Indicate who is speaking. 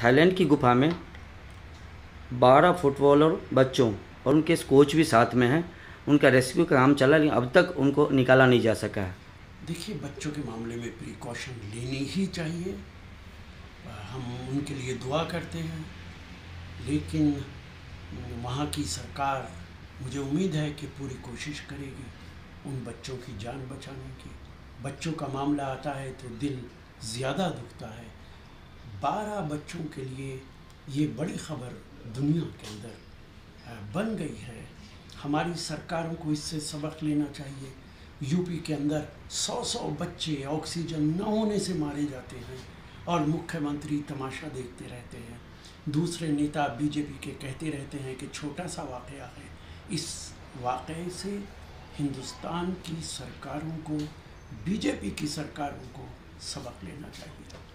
Speaker 1: Thailand की गुफा में 12 फुटबॉलर बच्चों और उनके कोच भी साथ में हैं। उनका रेस्क्यू का काम चला, लेकिन अब तक उनको निकाला नहीं जा सका है।
Speaker 2: देखिए, बच्चों के मामले में प्रिकॉशन लेनी ही चाहिए। हम उनके लिए दुआ करते हैं, लेकिन वहाँ की सरकार, मुझे उम्मीद है कि पूरी कोशिश करेगी उन बच्चों की जान बचाने की। बच्चों का मामला आता है तो दिल ज़्यादा दुखता है। 12 बच्चों के लिए ये बड़ी खबर दुनिया के अंदर बन गई है। हमारी सरकारों को इससे सबक लेना चाहिए। यूपी के अंदर 100 बच्चे ऑक्सीजन न होने से मारे जाते हैं और मुख्यमंत्री तमाशा देखते रहते हैं। दूसरे नेता बीजेपी के कहते रहते हैं कि छोटा सा वाक़या है। इस वाक़ये से हिंदुस्तान की सरकारों को, बीजेपी की सरकारों को सबक लेना चाहिए।